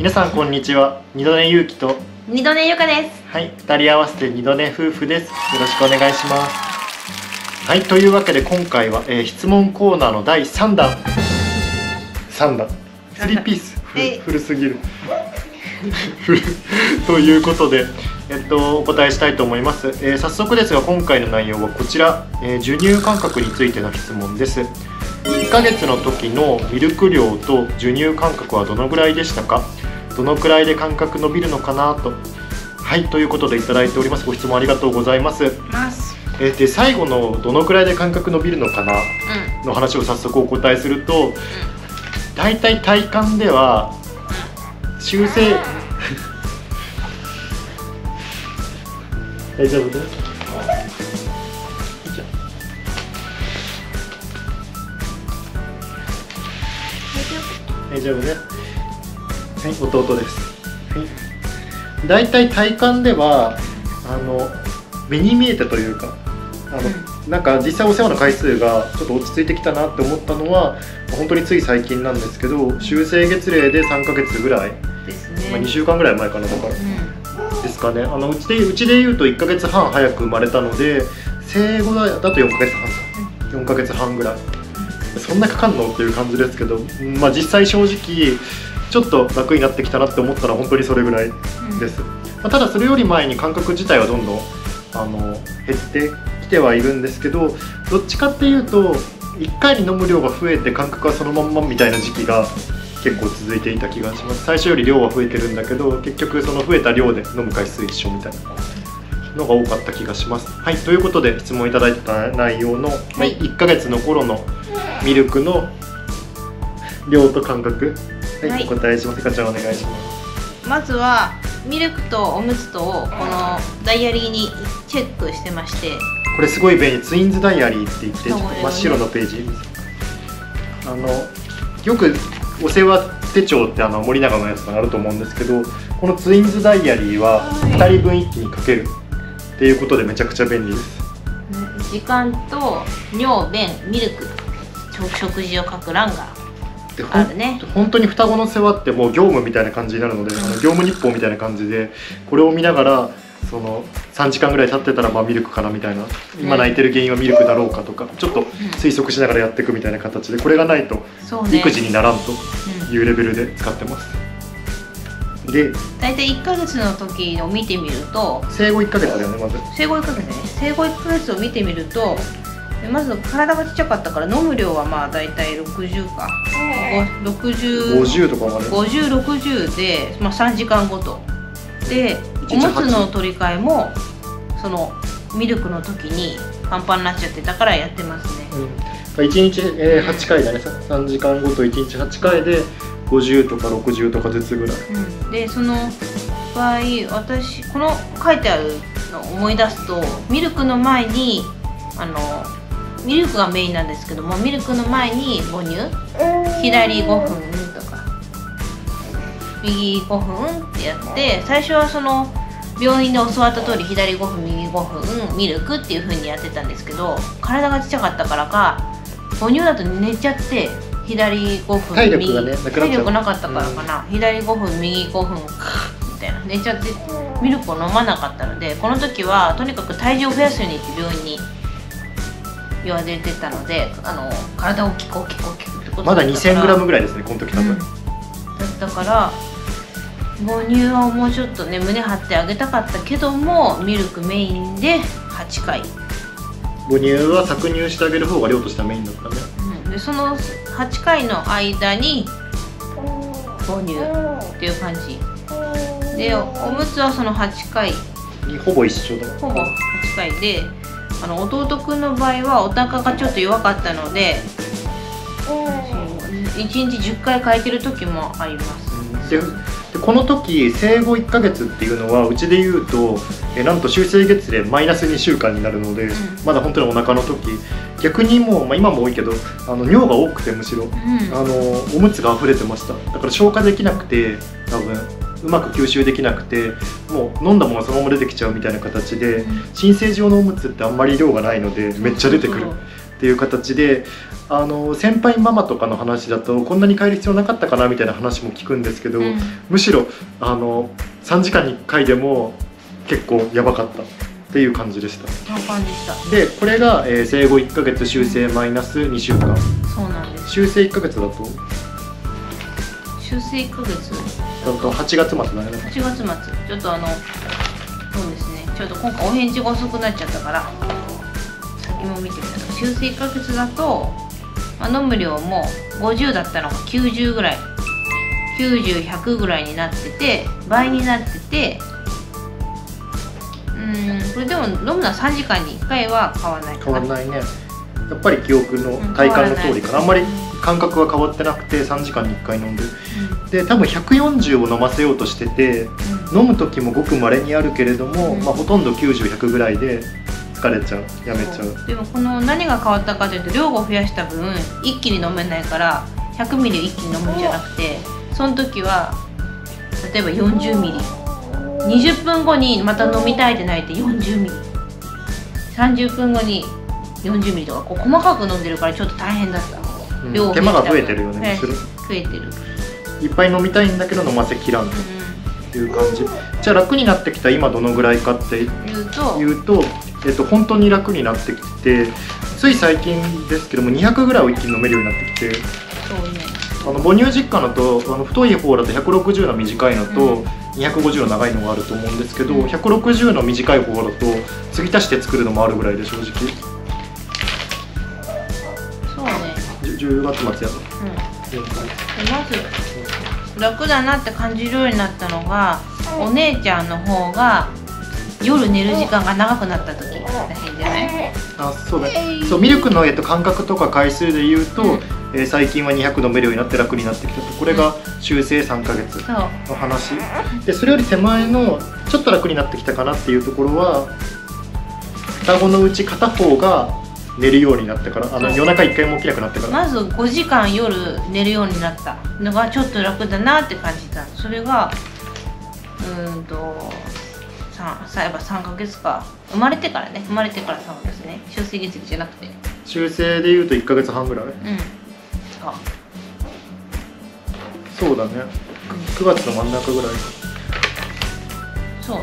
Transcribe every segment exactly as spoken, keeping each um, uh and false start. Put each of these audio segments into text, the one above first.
皆さんこんにちは。二度寝ゆうきと二度寝ゆかです。 はい、二人合わせて二度寝夫婦です。よろしくお願いします。はい、というわけで今回は、えー、質問コーナーのだいさんだんさんだんスリーピース古古すぎるということで、えっと、お答えしたいと思います。えー、早速ですが今回の内容はこちら、えー、授乳間隔についての質問です。いっかげつの時のミルク量と授乳間隔はどのぐらいでしたか？どのくらいで間隔伸びるのかなと。はい、ということでいただいております。ご質問ありがとうございます。えで最後のどのくらいで間隔伸びるのかなの話を早速お答えすると、だいたい体感では修正大丈夫です。大丈夫ね。はい、弟です。はい。だいたい体感ではあの目に見えてというか、あの、うん、なんか実際お世話の回数がちょっと落ち着いてきたなって思ったのは本当につい最近なんですけど、修正月齢でさんかげつぐらいですね。まあにしゅうかんぐらい前かなだから、うん、ですかね。あのうちでうちで言うといっかげつはん早く生まれたので、生後だとよんかげつはんか、よんかげつはんぐらい。そんなかかんのっていう感じですけど、まあ、実際正直ちょっと楽になってきたなって思ったら本当にそれぐらいです、うん、まあ、ただそれより前に間隔自体はどんどんあの減ってきてはいるんですけど、どっちかっていうといっかいに飲む量が増えて間隔はそのまんまみたいな時期が結構続いていた気がします。最初より量は増えてるんだけど結局その増えた量で飲む回数一緒みたいなのが多かった気がします。はい、ということで質問いただいた内容の、はい、いっかげつの頃のミルクの量と間隔、はい、はい、お答えします。かちゃんお願いします。 まずはミルクとおむつとをこのダイアリーにチェックしてまして、 これすごい便利。ツインズダイアリーって言って真っ白のページ、あのよくお世話手帳ってあの森永のやつがあると思うんですけど、このツインズダイアリーはふたりぶん一気にかけるっていうことでめちゃくちゃ便利です。 時間と尿便ミルク食事を書く欄があるね。 本当に双子の世話ってもう業務みたいな感じになるので、うん、あの業務日報みたいな感じでこれを見ながらそのさんじかんぐらい経ってたらまあミルクかなみたいな、今泣いてる原因はミルクだろうかとかちょっと推測しながらやっていくみたいな形で、これがないと育児にならんというレベルで使ってます。で大体いっかげつの時を見てみると、 生後いっかげつだよね。まず生後いっかげつね。生後いっかげつを見てみると、まず体がちっちゃかったから飲む量はまあ大体ろくじゅうか、ろくじゅう、 ごじゅうとかまでごじゅう、ろくじゅうで、まあ、さんじかんごとで、おむつの取り替えもそのミルクの時にパンパンになっちゃってたからやってますね。 うん、いちにち、えー、はちかいだね。さんじかんごといちにちはちかいでごじゅうとかろくじゅうとかずつぐらい、 うん、でその場合私この書いてあるのを思い出すと、ミルクの前にあのミルクがメインなんですけども、ミルクの前に母乳左ごふんとか右ごふんってやって、最初はその病院で教わった通り左ごふん右ごふんミルクっていう風にやってたんですけど、体がちっちゃかったからか母乳だと寝ちゃって左ごふん体力がねなくなっちゃう。 体力なかったからかな、うん、左ごふん右ごふんみたいな寝ちゃってミルクを飲まなかったので、この時はとにかく体重を増やすようにって病院に言われてたので、あの体を大きく大きく大きくってことだったから、 まだ にせんグラム ぐらいですねこの時多分、うん、 だったから母乳はもうちょっとね胸張ってあげたかったけども、ミルクメインではちかい、 母乳は搾乳してあげる方が量としてはメインだったね、 うん、でそのはちかいの間に母乳っていう感じで、おむつはそのはちかいほぼ一緒だ。 ほぼはちかいで、あの弟くんの場合はお腹がちょっと弱かったのでいちにちじゅっかい変えてる時もあります。 ででこの時生後いっかげつっていうのはうちで言うとえなんと修正月齢マイナスにしゅうかんになるので、うん、まだ本当にお腹の時逆にもう、まあ、今も多いけどあの尿が多くてむしろ、うん、あのおむつが溢れてました。だから消化できなくて多分うまく吸収できなくて、もう飲んだものがそのまま出てきちゃうみたいな形で、うん、新生児用のおむつってあんまり量がないのでめっちゃ出てくる。 っていう形で、あの先輩ママとかの話だとこんなに変える必要なかったかなみたいな話も聞くんですけど、うん、むしろあのさんじかんにいっかいでも結構やばかったっていう感じでした。 そんな感じした。 でこれが、えー、生後いっかげつ、修正マイナスにしゅうかん。 そうなんです。 修正いっかげつだと修正いっかげつだとはちがつまつだよね。 はちがつまつ、ちょっとあのそうですね、ちょっと今回お返事が遅くなっちゃったから先も見てみたら、修正いっかげつだと、まあ、飲む量もごじゅうだったのがきゅうじゅうぐらい、きゅうじゅう、ひゃくぐらいになってて、倍になってて、うん、これでも飲むのはさんじかんにいっかいは変わらないかな。 変わらないね。やっぱり記憶の体感の通りかな、あんまり感覚は変わってなくてさんじかんにいっかい飲んで、うん、で多分ひゃくよんじゅうを飲ませようとしてて、うん、飲む時もごく稀にあるけれども、うん、まあ、ほとんどきゅうじゅう、ひゃくぐらいで疲れちゃう、やめちゃう。 でもこの何が変わったかというと、量を増やした分一気に飲めないからひゃくミリ一気に飲むんじゃなくて、その時は例えばよんじゅうミリ、にじゅっぷんごにまた飲みたいって泣いてよんじゅうミリ、さんじゅっぷんごによんじゅうミリとか、こう細かく飲んでるからちょっと大変だった、 うん、量手間が増えてるよね。 増えてる、 いっぱい飲みたいんだけど飲ませきらんという感じ、うん、じゃあ楽になってきた今どのぐらいかっていうと、いうとえっと、本当に楽になってきて、つい最近ですけどもにひゃくぐらいを一気に飲めるようになってきて、そうね、あの母乳実家のとあの太い方だとひゃくろくじゅうの短いのと、うん、にひゃくごじゅうの長いのがあると思うんですけど、うん、ひゃくろくじゅうの短い方だと継ぎ足して作るのもあるぐらいで、正直そうね、 じゅうがつまつやと、 うん、まず楽だなって感じるようになったのが、お姉ちゃんの方が夜寝る時間が長くなった時らへんじゃない？ あ、そうだ、そう、ミルクの、えっと、間隔とか回数で言うと、うん、えー、最近はにひゃく飲めるようになって楽になってきたと。これが修正さんかげつの話、うん、でそれより手前のちょっと楽になってきたかなっていうところは、双子のうち片方が寝るようになってから、あの夜中一回も起きなくなってから、 まずごじかん夜寝るようになったのがちょっと楽だなって感じた。それがうーんとさやっぱさんかげつか、生まれてからね、生まれてからさんかげつね、修正月じゃなくて修正でいうといっかげつはんぐらい、うん、 あ、 そうだね、くがつの真ん中ぐらいか。 そうね、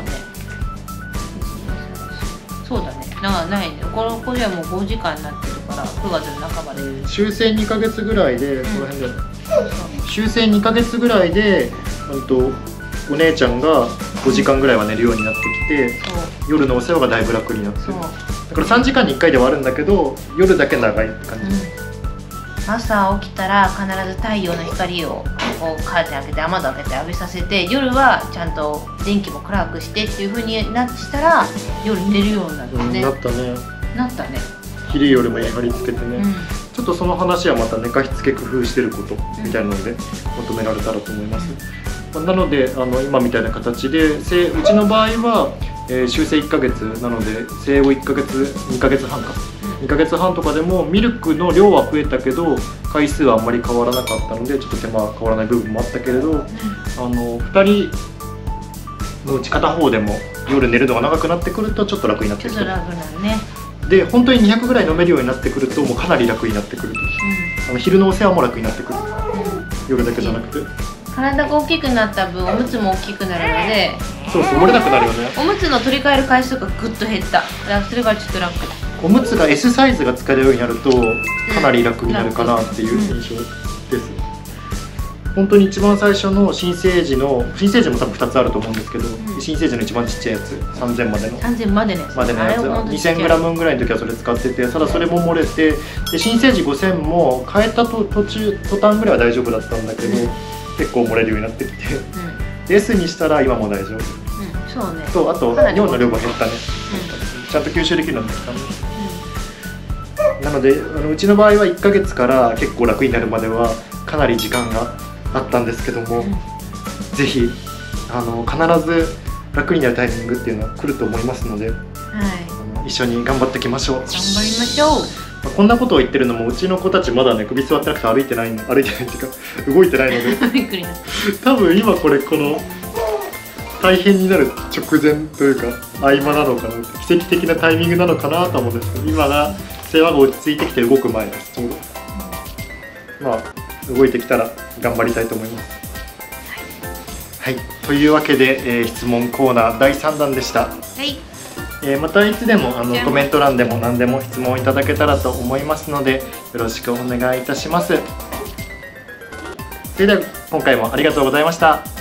そうだね、なないね、この子じゃもうごじかんになってるからくがつの半ばで、 修正にかげつぐらいで、うん、この辺で修正にかげつぐらいで、うんとお姉ちゃんがごじかんぐらいは寝るようになってきて、夜のお世話がだいぶ楽になってる。だからさんじかんにいっかいではあるんだけど、夜だけ長いって感じ、うん、 朝起きたら必ず太陽の光をこうカーテン開けて雨戸開けて浴びさせて、夜はちゃんと電気も暗くしてっていう風になしたら夜寝るようになったね、うん、 なったねなったね昼夜も貼り付けてね、うん、ちょっとその話はまた寝かしつけ工夫してることみたいなので求められたらと思います、うん、なのであの今みたいな形で、うちの場合は、えー、修正いっかげつなので生後いっかげつにかげつはんか、うん、にかげつはんとかでもミルクの量は増えたけど回数はあんまり変わらなかったので、ちょっと手間は変わらない部分もあったけれど、うん、あのふたりのうち片方でも夜寝るのが長くなってくるとちょっと楽になってくる。 ちょっと楽なね。 で本当ににひゃくぐらい飲めるようになってくるともうかなり楽になってくる、うん、あの昼のお世話も楽になってくる、うん、夜だけじゃなくて体が大きくなった分おむつも大きくなるので、 そうそう、漏れなくなるよね。 おむつの取り替える回数がぐっと減った。だからそれがちょっと楽。 おむつが エス サイズが使えるようになるとかなり楽になるかなっていう印象です、うん、本当に一番最初の新生児の新生児も多分ふたつあると思うんですけど、うん、新生児の一番ちっちゃいやつさんぜんまでのさんぜんまでのやつまでのやつ にせんグラム ぐらいの時はそれ使ってて、ただそれも漏れて、で新生児ごせんも変えたと途中途端ぐらいは大丈夫だったんだけど、うん、結構漏れるようになってきて、うん、S にしたら今も大丈夫、うん、 そうね。 とあと尿の量が減ったね、うん、ちゃんと吸収できるようになったね、うん、なのであのうちの場合はいっかげつから結構楽になるまではかなり時間があったんですけども、うん、ぜひあの必ず楽になるタイミングっていうのは来ると思いますので、はい、あの一緒に頑張っていきましょう。頑張りましょう。 こんなことを言ってるのもうちの子たちまだね首座ってなくて歩いてないの歩いてないっていうか動いてないのでびっくりな多分今これこの大変になる直前というか合間なのかな、奇跡的なタイミングなのかなと思うんですけど、今が世話が落ち着いてきて動く前です。ちょうどまあ動いてきたら頑張りたいと思います。はい、はい、というわけで、えー、質問コーナーだいさんだんでした。 はい、 えー、またいつでもあのコメント欄でも何でも質問いただけたらと思いますので、よろしくお願いいたします。それでは今回もありがとうございました。